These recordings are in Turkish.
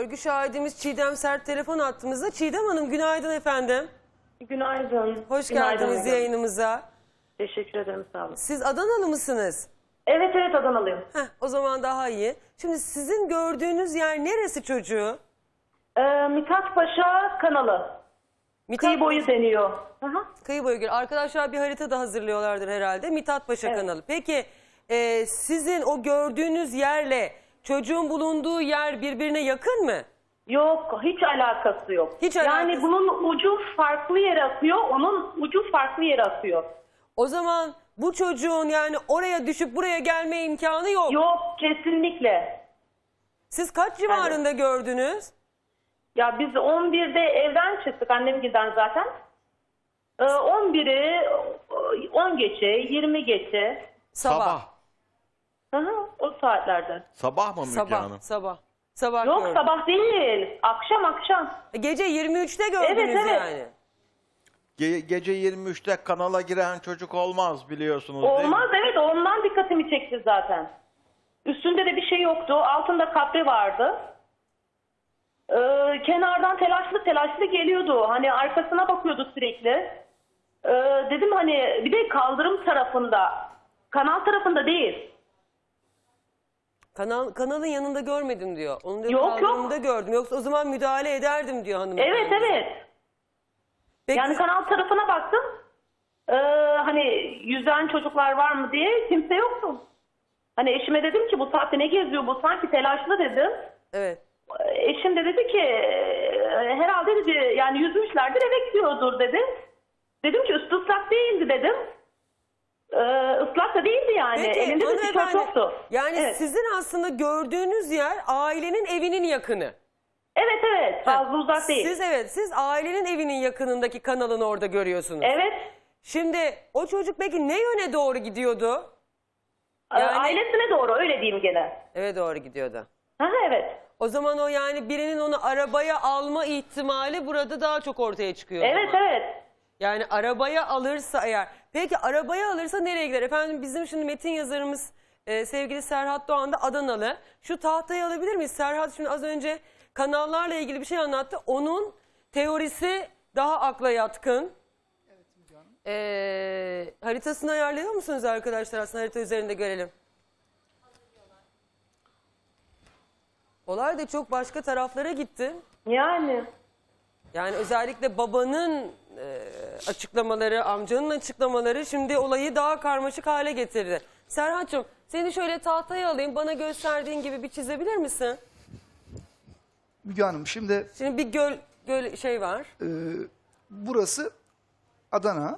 Görgü şahidimiz Çiğdem Sert telefon attığımızda. Çiğdem Hanım günaydın efendim. Günaydın. Hoş Günaydın geldiniz hocam. yayınımıza. Teşekkür ederim, sağ olun. Siz Adanalı mısınız? Evet Adanalıyım. O zaman daha iyi. Şimdi sizin gördüğünüz yer neresi çocuğu? Mithat Paşa kanalı. Kıyı boyu deniyor. Kıyı boyu. Arkadaşlar bir harita da hazırlıyorlardır herhalde. Mithat Paşa Evet. kanalı. Peki sizin o gördüğünüz yerle çocuğun bulunduğu yer birbirine yakın mı? Yok, hiç alakası yok. Hiç yani alakası- bunun ucu farklı yere akıyor, onun ucu farklı yere akıyor. O zaman bu çocuğun yani oraya düşüp buraya gelme imkanı yok. Yok, kesinlikle. Siz kaç civarında gördünüz? Ya biz 11'de evden çıktık, annemgilden zaten. 11'i 10 geçe, 20 geçe. Sabah. O saatlerde. Sabah mı Müge Hanım? Sabah Yok, gördüm. sabah değil, akşam. Gece 23'te gördünüz Evet. yani. Gece 23'te kanala giren çocuk olmaz biliyorsunuz değil mi? Olmaz, evet, ondan dikkatimi çekti zaten. Üstünde de bir şey yoktu, altında kapri vardı. Kenardan telaşlı geliyordu. Hani arkasına bakıyordu sürekli. Dedim hani bir de kaldırım tarafında, kanal tarafında değil. Kanalın yanında görmedim diyor. Onu diyor, Yok. kaldırımda gördüm. Yoksa o zaman müdahale ederdim diyor hanımefendi. Evet. Peki, Yani kanal tarafına baktım. Hani yüzen çocuklar var mı diye, kimse yoktu. Hani eşime dedim ki bu saatte ne geziyor bu, sanki telaşlı dedim. evet. Eşim de dedi ki herhalde dedi yani yüzmüşlerdir, eve gidiyordur dedi. Dedim ki üstü ıslak değildi dedim. Islak da değildi yani. Peki, Elinde de tişört hanımefendi, yoktu. yani Evet. sizin aslında gördüğünüz yer ailenin evinin yakını. Evet. Fazla uzak değil. Siz ailenin evinin yakınındaki kanalın orada görüyorsunuz. Evet. Şimdi o çocuk peki ne yöne doğru gidiyordu? Yani- Ailesine doğru, öyle diyeyim gene. Eve doğru gidiyordu. Evet. O zaman o yani birinin onu arabaya alma ihtimali burada daha çok ortaya çıkıyor. o Evet. zaman. Yani arabaya alırsa eğer. Peki arabaya alırsa nereye gider? Efendim bizim şimdi metin yazarımız sevgili Serhat Doğan da Adanalı. Şu tahtayı alabilir miyiz? Serhat şimdi az önce kanallarla ilgili bir şey anlattı. Onun teorisi daha akla yatkın. Haritasını ayarlıyor musunuz arkadaşlar? Aslında harita üzerinde görelim. Olay da çok başka taraflara gitti. Yani özellikle babanın açıklamaları, amcanın açıklamaları şimdi olayı daha karmaşık hale getirdi. Serhat'cığım seni şöyle tahtaya alayım, bana gösterdiğin gibi bir çizebilir misin? Müge Hanım şimdi Şimdi bir göl şey var. burası Adana.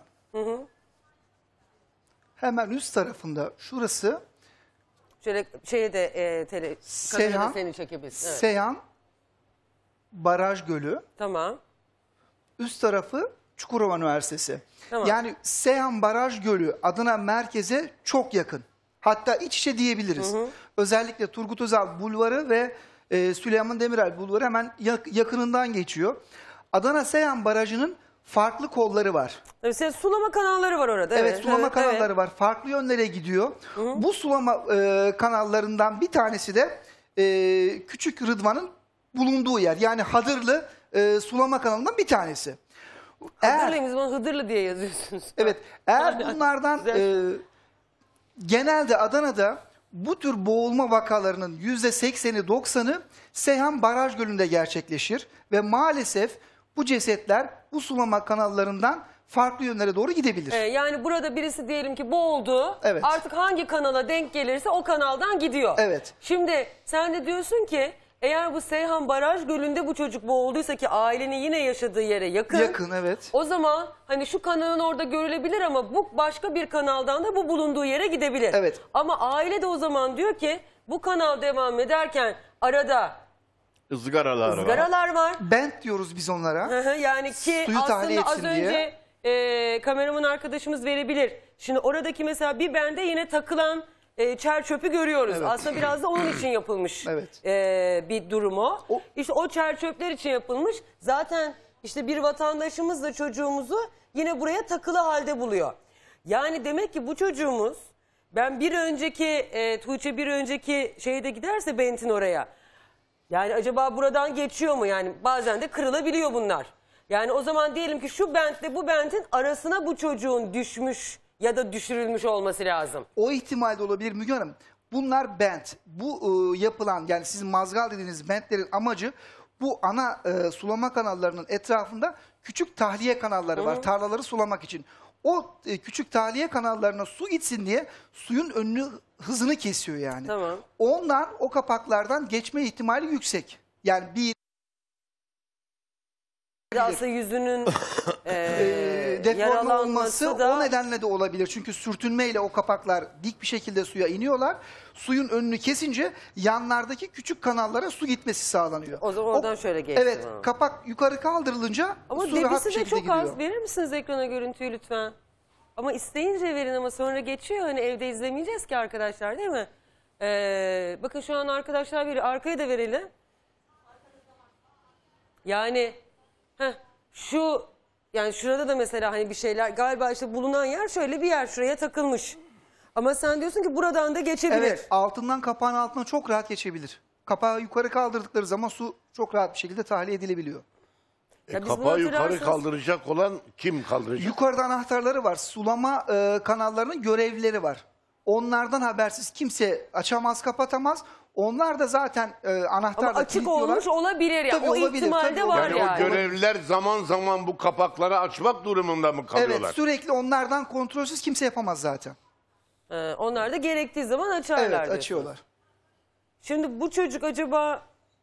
Hemen üst tarafında şurası Şöyle şeye de kamerada seni çekebilirsin. Evet. Seyhan Baraj Gölü. Tamam. Üst tarafı Çukurova Üniversitesi. Tamam. Yani Seyhan Baraj Gölü Adana merkeze çok yakın. Hatta iç içe diyebiliriz. Özellikle Turgut Özal Bulvarı ve Süleyman Demirel Bulvarı hemen yakınından geçiyor. Adana Seyhan Barajı'nın farklı kolları var. Mesela sulama kanalları var orada. Evet, sulama kanalları var. Farklı yönlere gidiyor. Bu sulama kanallarından bir tanesi de Küçük Rıdvan'ın bulunduğu yer. Yani Hadırlı sulama kanalından bir tanesi. Hadırlıyım, bana Hıdırlı diye yazıyorsunuz. Evet, eğer bunlardan genelde Adana'da bu tür boğulma vakalarının %80'i 90'ı Seyhan Baraj Gölü'nde gerçekleşir. Ve maalesef bu cesetler bu sulama kanallarından farklı yönlere doğru gidebilir. Yani burada birisi diyelim ki boğuldu. Evet. Artık hangi kanala denk gelirse o kanaldan gidiyor. Evet. Şimdi sen de diyorsun ki eğer bu Seyhan Baraj Gölü'nde bu çocuk boğulduysa ki ailenin yine yaşadığı yere yakın. Yakın, evet. O zaman hani şu kanalın orada görülebilir ama bu başka bir kanaldan da bu bulunduğu yere gidebilir. Evet. Ama aile de o zaman diyor ki bu kanal devam ederken ızgaralar var. Bent diyoruz biz onlara. Yani ki Suyu tahliye aslında az etsin önce kameraman arkadaşımız verebilir. Şimdi oradaki mesela bir bende yine takılan çer çöpü görüyoruz. Evet. Aslında biraz da onun için yapılmış Evet. bir durum o. İşte o çer çöpler için yapılmış. Zaten işte bir vatandaşımız da çocuğumuzu yine buraya takılı halde buluyor. Yani demek ki bu çocuğumuz, ben bir önceki Tuğçe bir önceki şeyde giderse Bent'in oraya, Yani acaba buradan geçiyor mu? Yani bazen de kırılabiliyor bunlar. Yani o zaman diyelim ki şu bentle bu bentin arasına bu çocuğun düşmüş ya da düşürülmüş olması lazım. O ihtimal de olabilir Müge Hanım. Bunlar bent. Bu yapılan, yani sizin mazgal dediğiniz bentlerin amacı bu ana sulama kanallarının etrafında küçük tahliye kanalları var. Tarlaları sulamak için. O küçük tahliye kanallarına su gitsin diye suyun önünü, hızını kesiyor yani. Tamam. Onlar o kapaklardan geçme ihtimali yüksek. Yani bir Aslında yüzünün deforme yaralanması olması da o nedenle de olabilir. Çünkü sürtünmeyle o kapaklar dik bir şekilde suya iniyorlar. Suyun önünü kesince yanlardaki küçük kanallara su gitmesi sağlanıyor. O zaman oradan şöyle geçti. Evet, Ha. kapak yukarı kaldırılınca Ama su rahat bir debisi de şekilde çok gidiyor. az. Verir misiniz ekrana görüntüyü lütfen? Ama isteyince verin ama sonra geçiyor. Hani evde izlemeyeceğiz ki arkadaşlar, değil mi? Bakın şu an arkadaşlar veriyor. Arkaya da verelim. Yani yani şurada da mesela hani bir şeyler galiba işte bulunan yer şöyle bir yer, şuraya takılmış. Ama sen diyorsun ki buradan da geçebilir. Evet, altından, kapağın altına çok rahat geçebilir. Kapağı yukarı kaldırdıkları zaman su çok rahat bir şekilde tahliye edilebiliyor. Ya biz Kapağı bunu yukarı hatırlarsanız- kaldıracak olan kim kaldıracak? Yukarıda anahtarları var. Sulama kanallarının görevlileri var. Onlardan habersiz kimse açamaz, kapatamaz. Onlar da zaten anahtarla Ama açık kilitliyorlar. olmuş olabilir ya. Tabii O olabilir, ihtimal tabii de var olabilir. Yani yani. o görevliler zaman zaman bu kapakları açmak durumunda mı kalıyorlar? Evet, sürekli onlardan kontrolsüz kimse yapamaz zaten. Onlar da gerektiği zaman açarlar. Evet, diyorsun. açıyorlar. Şimdi bu çocuk acaba...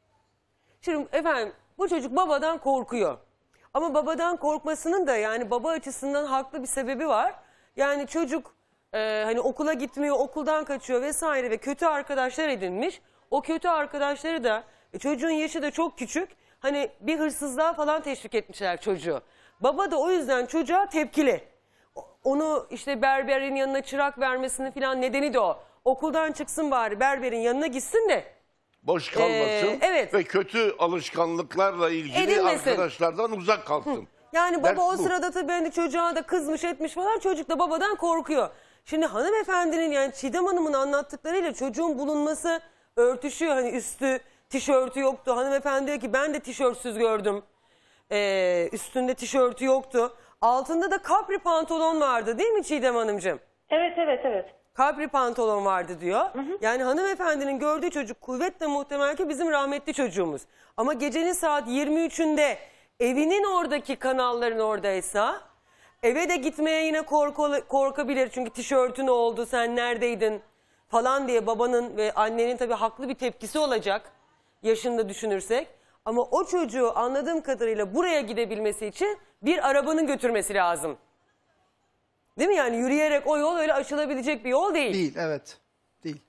Şimdi efendim bu çocuk babadan korkuyor. Ama babadan korkmasının da yani baba açısından haklı bir sebebi var. Yani çocuk hani okula gitmiyor, okuldan kaçıyor vesaire ve kötü arkadaşlar edinmiş. O kötü arkadaşları da çocuğun yaşı da çok küçük. Hani bir hırsızlığa falan teşvik etmişler çocuğu. Baba da o yüzden çocuğa tepkili. Onu işte berberin yanına çırak vermesinin falan nedeni de o. Okuldan çıksın bari berberin yanına gitsin de. Boş kalmasın evet. ve kötü alışkanlıklarla ilgili Edinmesin. arkadaşlardan uzak kalsın. Yani Dert baba o bu. sırada tabii hani çocuğa da kızmış etmiş falan, çocuk da babadan korkuyor. Şimdi hanımefendinin yani Çiğdem Hanım'ın anlattıklarıyla çocuğun bulunması örtüşüyor. Hani üstü tişörtü yoktu. Hanımefendi diyor ki ben de tişörtsüz gördüm. Üstünde tişörtü yoktu. Altında da kapri pantolon vardı değil mi Çiğdem Hanımcığım? Evet, evet, evet. Kapri pantolon vardı diyor. Yani hanımefendinin gördüğü çocuk kuvvetle muhtemel ki bizim rahmetli çocuğumuz. Ama gecenin saat 23'ünde evinin oradaki kanalların oradaysa eve de gitmeye yine korkabilir. Çünkü tişörtün oldu, sen neredeydin falan diye babanın ve annenin tabii haklı bir tepkisi olacak yaşında düşünürsek. Ama o çocuğu anladığım kadarıyla buraya gidebilmesi için bir arabanın götürmesi lazım. Değil mi? Yani yürüyerek o yol öyle aşılabilecek bir yol değil. Değil, evet. Değil.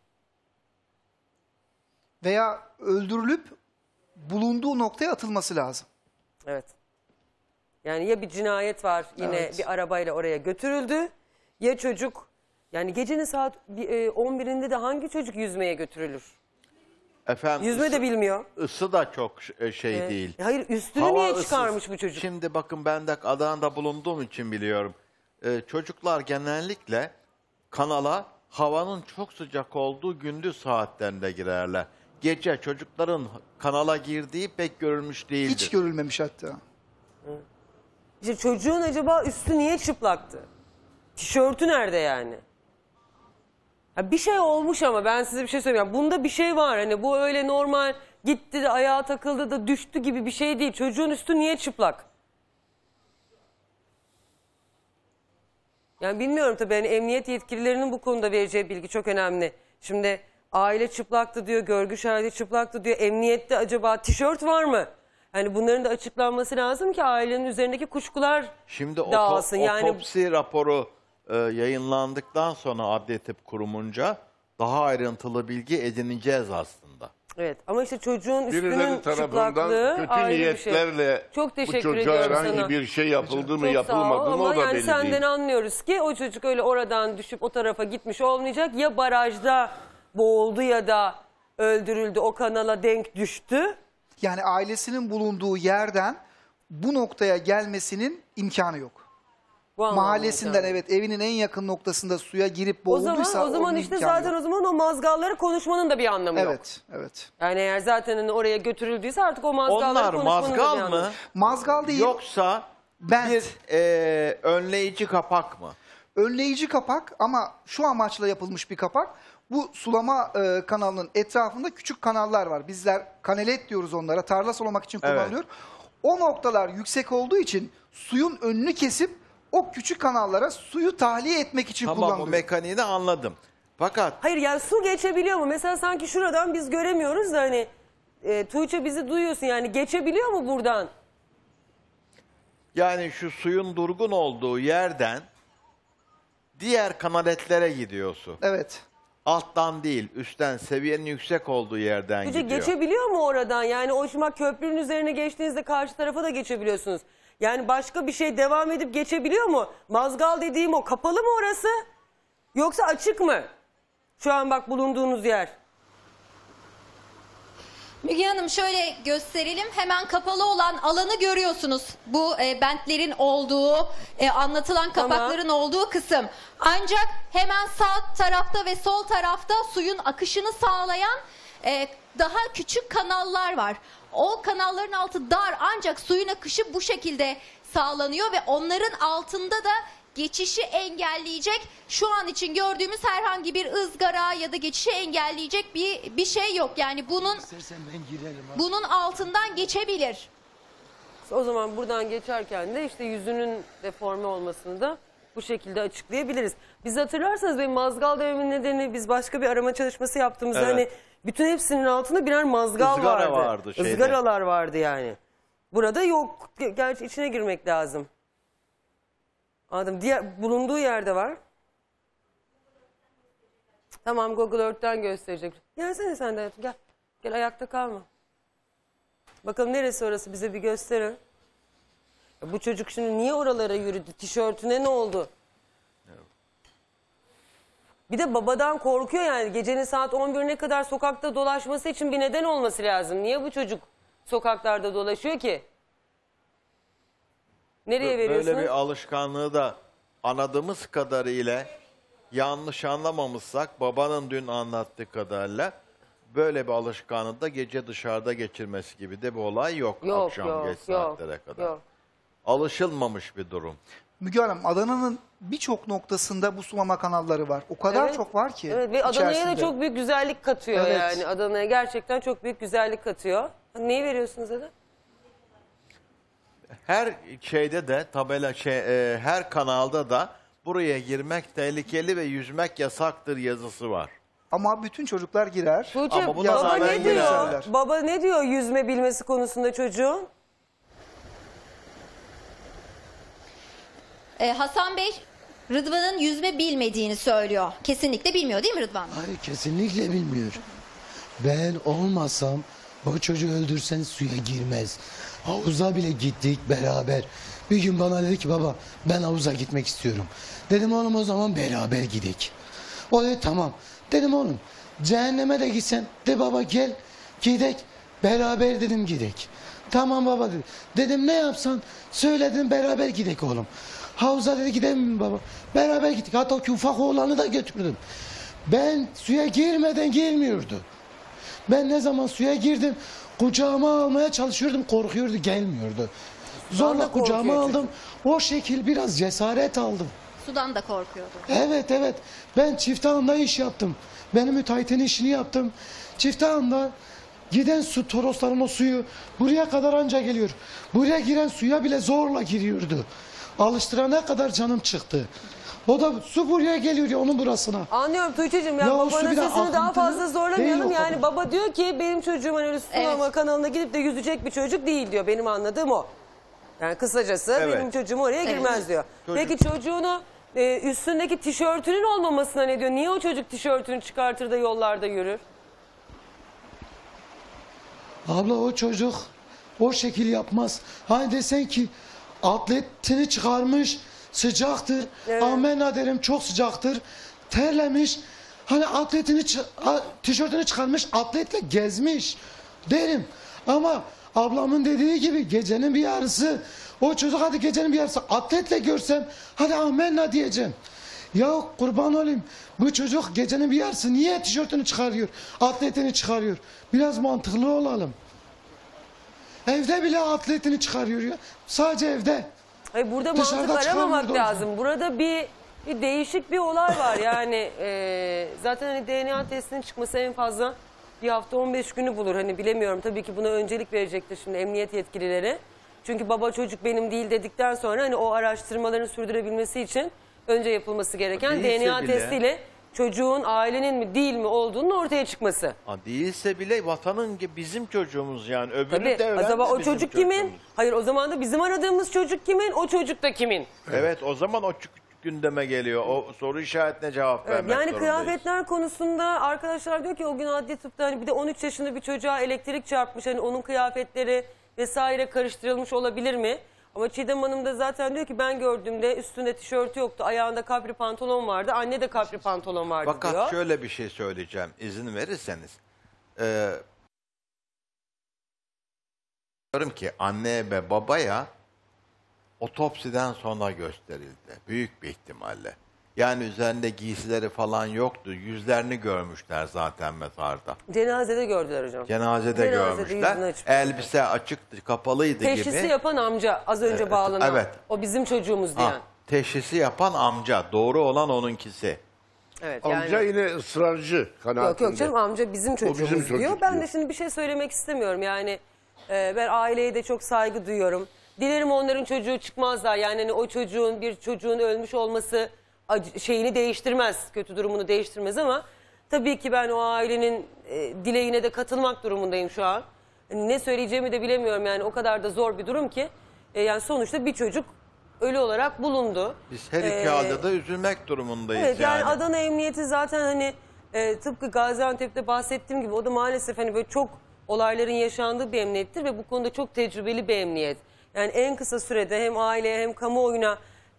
Veya öldürülüp bulunduğu noktaya atılması lazım. Evet. Yani ya bir cinayet var yine Evet. bir arabayla oraya götürüldü ya çocuk yani gecenin saat 11'inde de hangi çocuk yüzmeye götürülür? Efendim Yüzme de bilmiyor. ısı da çok şey değil. Hayır üstünü Hava niye ıssız. çıkarmış bu çocuk? Şimdi bakın ben de Adana'da bulunduğum için biliyorum. Çocuklar genellikle kanala havanın çok sıcak olduğu gündüz saatlerinde girerler. Gece çocukların kanala girdiği pek görülmüş değildir. Hiç görülmemiş hatta. İşte çocuğun acaba üstü niye çıplaktı? Tişörtü nerede yani? Ha bir şey olmuş ama ben size bir şey söyleyeyim. Bunda bir şey var. Hani bu öyle normal gitti de ayağa takıldı da düştü gibi bir şey değil. Çocuğun üstü niye çıplak? Yani bilmiyorum tabii hani emniyet yetkililerinin bu konuda vereceği bilgi çok önemli. Şimdi aile çıplaktı diyor, görgü şahidi çıplaktı diyor. Emniyette acaba tişört var mı? Hani bunların da açıklanması lazım ki ailenin üzerindeki kuşkular Şimdi dağılsın. Yani otopsi raporu yayınlandıktan sonra Adli Tıp Kurumunca daha ayrıntılı bilgi edineceğiz aslında. evet ama işte çocuğun üstünün Birileri tarafından çıplaklığı kötü ayrı bir şey. niyetlerle Çok bu teşekkür çocuğa ediyorum herhangi sana. bir şey yapıldı mı Çok yapılmadı sağ ol mı ama o da yani belli senden değil. anlıyoruz ki o çocuk öyle oradan düşüp o tarafa gitmiş olmayacak. Ya barajda boğuldu ya da öldürüldü, o kanala denk düştü. Yani ailesinin bulunduğu yerden bu noktaya gelmesinin imkanı yok. Bu anlamda mahallesinden yani. evet evinin en yakın noktasında suya girip O zaman boğulduysa onun işte imkanı zaten yok. o zaman o mazgalları konuşmanın da bir anlamı yok. Evet, evet. Yani eğer zaten hani oraya götürüldüyse artık o mazgalları Onlar konuşmanın da bir mazgal anlamı mı? yok. Mazgal değil, Yoksa bent. bir önleyici kapak mı? Önleyici kapak ama şu amaçla yapılmış bir kapak. Bu sulama kanalının etrafında küçük kanallar var. Bizler kanalet diyoruz onlara. Tarla sulamak için Evet. kullanılıyor. O noktalar yüksek olduğu için suyun önünü kesip o küçük kanallara suyu tahliye etmek için Tamam, bu kullanılıyor. mekaniğini anladım. Fakat Hayır yani su geçebiliyor mu? Mesela sanki şuradan biz göremiyoruz da hani Tuğçe bizi duyuyorsun yani geçebiliyor mu buradan? yani şu suyun durgun olduğu yerden diğer kanaletlere gidiyor su. Evet. Alttan değil, üstten, seviyenin yüksek olduğu yerden Tuğçe gidiyor. geçebiliyor mu oradan? Yani o şimdi köprünün üzerine geçtiğinizde karşı tarafa da geçebiliyorsunuz. Yani başka bir şey devam edip geçebiliyor mu? Mazgal dediğim o kapalı mı orası? Yoksa açık mı? Şu an bak bulunduğunuz yer. Müge Hanım şöyle gösterelim. Hemen kapalı olan alanı görüyorsunuz. Bu bentlerin olduğu, anlatılan kapakların olduğu kısım. Ancak hemen sağ tarafta ve sol tarafta suyun akışını sağlayan daha küçük kanallar var. O kanalların altı dar ancak suyun akışı bu şekilde sağlanıyor ve onların altında da geçişi engelleyecek şu an için gördüğümüz herhangi bir ızgara ya da geçişi engelleyecek bir şey yok. Yani bunun altından geçebilir. O zaman buradan geçerken de işte yüzünün deforme olmasını da bu şekilde açıklayabiliriz. Biz hatırlarsanız benim mazgal dememin nedeni biz başka bir arama çalışması yaptığımızda Evet. hani bütün hepsinin altında birer mazgal Izgara vardı. vardı şeyde. Izgaralar vardı yani. Burada yok. Gerçi içine girmek lazım. Anladım. Diğer bulunduğu yerde var. Tamam Google Earth'ten gösterecek. Gelsene sen de hayatım, gel. Gel ayakta kalma. Bakalım neresi orası bize bir gösterin. Ya bu çocuk şimdi niye oralara yürüdü? Tişörtüne ne oldu? Bir de babadan korkuyor yani. Gecenin saat 11'ine kadar sokakta dolaşması için bir neden olması lazım. Niye bu çocuk sokaklarda dolaşıyor ki? Nereye veriyorsunuz? Böyle bir alışkanlığı da anladığımız kadarıyla yanlış anlamamışsak babanın dün anlattığı kadarıyla böyle bir alışkanlığı da gece dışarıda geçirmesi gibi de bir olay yok, akşam geç saatlere kadar. Yok. Alışılmamış bir durum. Müge Hanım, Adana'nın birçok noktasında bu sulama kanalları var. O kadar Evet. çok var ki. Evet ve Adana'ya da içerisinde. çok büyük güzellik katıyor Evet. yani. Adana'ya gerçekten çok büyük güzellik katıyor. Neyi veriyorsunuz Ada? Her şeyde de tabela her kanalda da buraya girmek tehlikeli ve yüzmek yasaktır yazısı var. Ama bütün çocuklar girer. Tuğçe, Ama buna baba rağmen ne diyor? girerler. Baba ne diyor yüzme bilmesi konusunda çocuğun? Hasan Bey Rıdvan'ın yüzme bilmediğini söylüyor. Kesinlikle bilmiyor değil mi Rıdvan? Hayır, kesinlikle bilmiyor. Ben olmasam o çocuğu öldürsen suya girmez. Havuza bile gittik beraber. Bir gün bana dedi ki baba ben havuza gitmek istiyorum. Dedim oğlum o zaman beraber gidelim. O dedi tamam. Dedim oğlum cehenneme de gitsen de baba gel gidek. Beraber dedim gidek. Tamam baba dedi. Dedim ne yapsan söyle dedim beraber gidek oğlum. Havuza dedi gidelim mi baba? Beraber gittik. Hatta ki ufak oğlanı da götürdüm. Ben suya girmeden gelmiyordu. Ben ne zaman suya girdim kucağıma almaya çalışıyordum, korkuyordu, gelmiyordu. Zorla kucağıma korkuyor aldım. O şekil biraz cesaret aldım. Sudan da korkuyordu. Evet. Ben çiftahında iş yaptım. Benim müteahhitin işini yaptım. Çiftahında giden su torosların o suyu buraya kadar anca geliyor. Buraya giren suya bile zorla giriyordu. Alıştırana kadar canım çıktı. O da su buraya geliyor ya onun burasına. Anlıyorum Tuğçe'cim ya Ya o babanın su bir de sesini daha akıntılı fazla zorlamayalım. değil o Yani kadar. baba diyor ki benim çocuğum hani öyle sulama Evet. kanalına gidip de yüzecek bir çocuk değil diyor. Benim anladığım o. Yani kısacası Evet. benim çocuğum oraya girmez diyor. Çocuk- Peki çocuğunu üstündeki tişörtünün olmamasına ne diyor? Niye o çocuk tişörtünü çıkartır da yollarda yürür? Abla o çocuk o şekil yapmaz. Hani desen ki atletini çıkarmış sıcaktır. Evet. Amenna derim çok sıcaktır. Terlemiş. Hani atletini tişörtünü çıkarmış atletle gezmiş derim. Ama Ablamın dediği gibi gecenin bir yarısı. O çocuk hadi gecenin bir yarısı atletle görsem hadi amenna diyeceğim. Ya kurban olayım bu çocuk gecenin bir yarısı niye tişörtünü çıkarıyor? Atletini çıkarıyor. Biraz mantıklı olalım. Evde bile atletini çıkarıyor ya. Sadece evde. Hayır, burada Dışarıda mantık aramamak çıkarmıyordu o lazım. Burada bir değişik bir olay var. Yani zaten hani DNA testinin çıkması en fazla bir hafta 15 günü bulur. Hani bilemiyorum, tabii ki buna öncelik verecektir şimdi emniyet yetkilileri. Çünkü baba çocuk benim değil dedikten sonra hani o araştırmaların sürdürebilmesi için önce yapılması gereken Değilse DNA bile- testiyle çocuğun ailenin mi değil mi olduğunun ortaya çıkması. Değilse bile vatanın bizim çocuğumuz yani. Öbürü Tabii. de öğrendi O zaman o bizim çocuk kimin? çocuğumuz. Hayır, o zaman da bizim aradığımız çocuk kimin? O çocuk da kimin? Evet, o zaman o gündeme geliyor. O soru işaretine cevap Evet, vermek yani zorundayız. kıyafetler konusunda arkadaşlar diyor ki o gün adli tıpta hani bir de 13 yaşında bir çocuğa elektrik çarpmış. Hani onun kıyafetleri vesaire karıştırılmış olabilir mi? Ama Çiğdem Hanım da zaten diyor ki ben gördüğümde üstünde tişörtü yoktu. Ayağında kapri pantolon vardı. Anne de kapri pantolon vardı Fakat diyor. şöyle bir şey söyleyeceğim izin verirseniz. Diyorum ki anne ve babaya otopsiden sonra gösterildi. Büyük bir ihtimalle. Yani üzerinde giysileri falan yoktu. Yüzlerini görmüşler zaten mezarda. Cenazede gördüler hocam. Cenazede Cenazede yüzünü görmüşler. açık. Elbise açıktı, kapalıydı Teşhisi gibi. yapan amca az önce bağlanan. evet. O bizim çocuğumuz diyen. Teşhisi yapan amca. Doğru olan onunkisi. Evet, Amca yani... yine ısrarcı kanaatinde. Yok canım, amca bizim çocuğumuz çocuk diyor. Ben diyor. de şimdi bir şey söylemek istemiyorum. Yani ben aileye de çok saygı duyuyorum. Dilerim onların çocuğu çıkmazlar. Yani hani o çocuğun bir çocuğun ölmüş olması şeyini değiştirmez. Kötü durumunu değiştirmez ama tabii ki ben o ailenin dileğine de katılmak durumundayım şu an. Hani ne söyleyeceğimi de bilemiyorum yani, o kadar da zor bir durum ki. Yani sonuçta bir çocuk ölü olarak bulundu. Biz her iki halde de üzülmek durumundayız Evet, yani yani. Adana Emniyeti zaten hani tıpkı Gaziantep'te bahsettiğim gibi o da maalesef hani böyle çok olayların yaşandığı bir emniyettir ve bu konuda çok tecrübeli bir emniyet. Yani en kısa sürede hem aileye hem kamuoyuna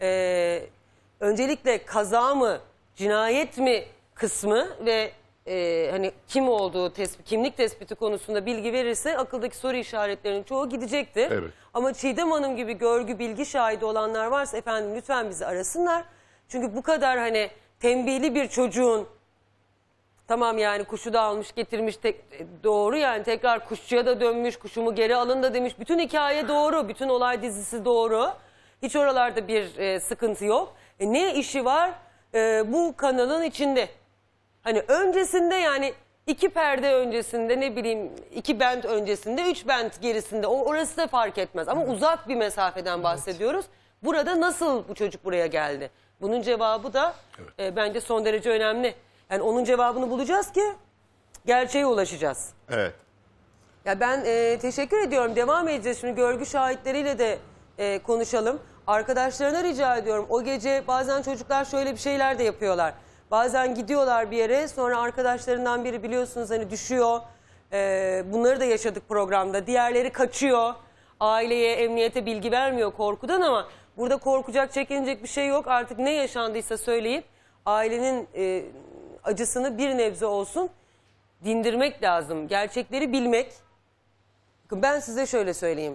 öncelikle kaza mı, cinayet mi kısmı ve hani kim olduğu kimlik tespiti konusunda bilgi verirse akıldaki soru işaretlerinin çoğu gidecektir. Evet. Ama Çiğdem Hanım gibi görgü bilgi şahidi olanlar varsa efendim lütfen bizi arasınlar. Çünkü bu kadar hani tembihli bir çocuğun tamam yani kuşu da almış getirmiş doğru, yani tekrar kuşçuya da dönmüş, kuşumu geri alın da demiş. Bütün hikaye doğru, bütün olay dizisi doğru. Hiç oralarda bir sıkıntı yok. Ne işi var bu kanalın içinde? Hani öncesinde, yani 2 perde öncesinde, ne bileyim 2 bent öncesinde, 3 bent gerisinde, orası da fark etmez. Ama uzak bir mesafeden bahsediyoruz. Burada nasıl bu çocuk buraya geldi? Bunun cevabı da bence son derece önemli. Yani onun cevabını bulacağız ki gerçeğe ulaşacağız. Evet. Ya ben teşekkür ediyorum. Devam edeceğiz. Şimdi görgü şahitleriyle de konuşalım. Arkadaşlarına rica ediyorum. O gece bazen çocuklar şöyle bir şeyler de yapıyorlar. Bazen gidiyorlar bir yere, sonra arkadaşlarından biri biliyorsunuz hani düşüyor. Bunları da yaşadık programda. Diğerleri kaçıyor. Aileye, emniyete bilgi vermiyor korkudan, ama burada korkacak, çekinecek bir şey yok. Artık ne yaşandıysa söyleyip ailenin acısını bir nebze olsun dindirmek lazım. Gerçekleri bilmek. Ben size şöyle söyleyeyim.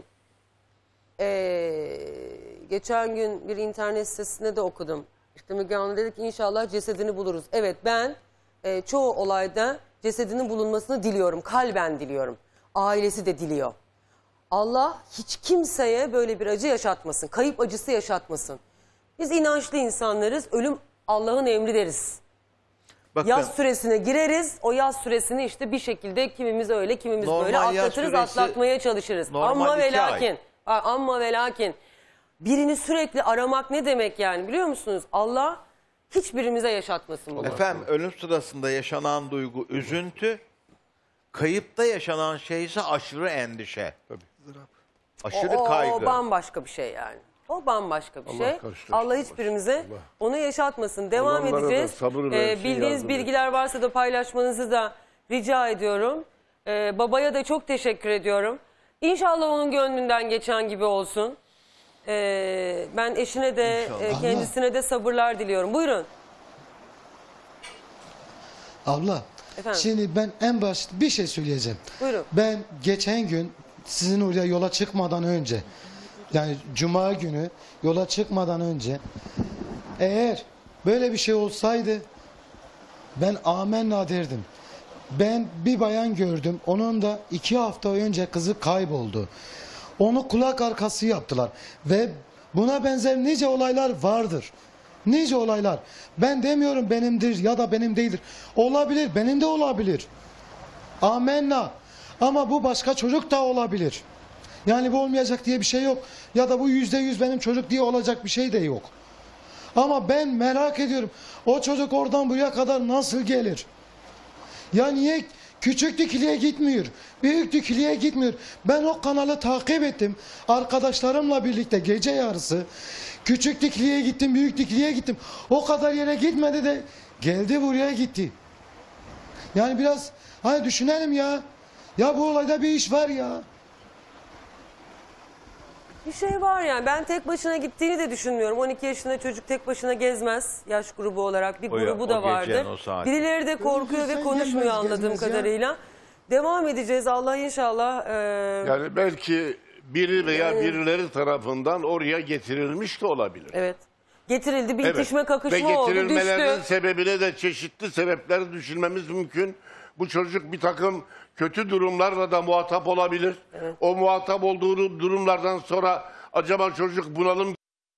Geçen gün bir internet sitesinde de okudum. İşte Müge Hanım dedi ki inşallah cesedini buluruz. Evet, ben çoğu olayda cesedinin bulunmasını diliyorum. Kalben diliyorum. Ailesi de diliyor. Allah hiç kimseye böyle bir acı yaşatmasın. Kayıp acısı yaşatmasın. Biz inançlı insanlarız. Ölüm Allah'ın emri deriz. Bakın, Yaz süresine gireriz. O yaz süresini işte bir şekilde kimimiz öyle, kimimiz Normal böyle yaz atlatırız, süresi atlatmaya çalışırız. normal Ama ve 2 ay. lakin, ama ve lakin birini sürekli aramak ne demek yani, biliyor musunuz? Allah hiçbirimize yaşatmasın bunu. efendim ölüm sırasında yaşanan duygu üzüntü, kayıpta yaşanan şey ise aşırı endişe. Aşırı kaygı. O bambaşka bir şey yani. O bambaşka bir şey. karşılaştırsın. Allah hiçbirimize onu yaşatmasın. Devam Olanlara da edeceğiz. sabır versin, Bildiğiniz yardım bilgiler varsa da paylaşmanızı da rica ediyorum. Babaya da çok teşekkür ediyorum. İnşallah onun gönlünden geçen gibi olsun. Ben eşine de kendisine de sabırlar diliyorum. Buyurun. Abla, Efendim? şimdi ben en başta bir şey söyleyeceğim. Buyurun. Ben geçen gün sizin oraya yola çıkmadan önce, yani cuma günü yola çıkmadan önce, eğer böyle bir şey olsaydı ben amenna derdim. Ben bir bayan gördüm. Onun da 2 hafta önce kızı kayboldu. Onu kulak arkası yaptılar. Ve buna benzer nice olaylar vardır. Nice olaylar. Ben demiyorum benimdir ya da benim değildir. Olabilir. Benim de olabilir. Amenna. Ama bu başka çocuk da olabilir. Yani bu olmayacak diye bir şey yok. Ya da bu %100 benim çocuk diye olacak bir şey de yok. Ama ben merak ediyorum. O çocuk oradan buraya kadar nasıl gelir? Ya niye küçük dikiliğe gitmiyor? Büyük dikiliğe gitmiyor. Ben o kanalı takip ettim. Arkadaşlarımla birlikte gece yarısı. Küçük dikiliğe gittim, büyük dikiliğe gittim. O kadar yere gitmedi de geldi buraya gitti. Yani biraz hani düşünelim ya. Ya bu olayda bir iş var ya. Bir şey var yani. Ben tek başına gittiğini de düşünmüyorum. 12 yaşında çocuk tek başına gezmez yaş grubu olarak. Bir O ya- grubu da o gecenin vardır. o saati. Birileri de korkuyor ve Sen konuşmuyor gezmez, anladığım gezmez ya. kadarıyla. Devam edeceğiz. Allah inşallah. Yani belki biri veya birileri tarafından oraya getirilmiş de olabilir. Evet. Getirildi. Bir Evet. itişme Ve kakışma oldu. getirilmelerinin Düştü. sebebine de çeşitli sebepler düşünmemiz mümkün. Bu çocuk bir takım kötü durumlarla da muhatap olabilir. O muhatap olduğu durumlardan sonra acaba çocuk bunalım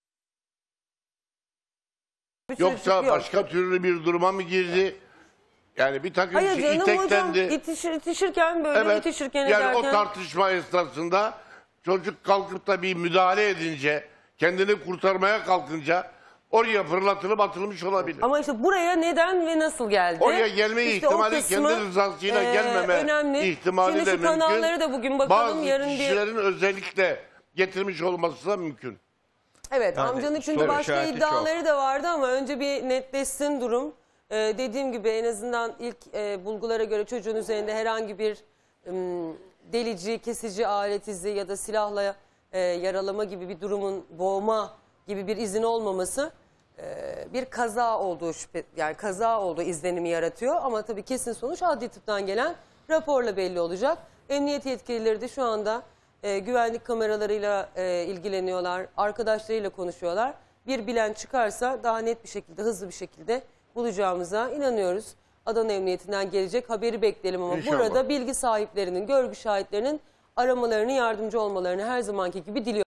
Bir çocuk yoksa yok. başka türlü bir duruma mı girdi? Yani bir takım Hayır şey canım hocam. iteklendi. İtişirken böyle Evet. itişirken Yani o ederken. tartışma esnasında çocuk kalkıp da bir müdahale edince, kendini kurtarmaya kalkınca oraya fırlatılıp atılmış olabilir. Ama işte buraya neden ve nasıl geldi? Oraya gelme İşte o ihtimali kısmı, kendi rızasıyla gelmeme önemli. ihtimali Şimdi de şu mümkün. kanalları da bugün bakalım. Bazı Yarın bir... kişilerin özellikle getirmiş olması da mümkün. Evet Yani amcanın çünkü soru başka işareti iddiaları da vardı ama önce bir netleşsin durum. Dediğim gibi en azından ilk bulgulara göre çocuğun üzerinde herhangi bir delici, kesici alet izi ya da silahla yaralama gibi bir durumun, boğma gibi bir izin olmaması bir kaza olduğu yani kaza olduğu izlenimi yaratıyor. Ama tabii kesin sonuç adli tıptan gelen raporla belli olacak. Emniyet yetkilileri de şu anda güvenlik kameralarıyla ilgileniyorlar, arkadaşlarıyla konuşuyorlar. Bir bilen çıkarsa daha net bir şekilde, hızlı bir şekilde bulacağımıza inanıyoruz. Adana Emniyetinden gelecek haberi bekleyelim ama İnşallah. burada bilgi sahiplerinin, görgü şahitlerinin aramalarını, yardımcı olmalarını her zamanki gibi diliyorum.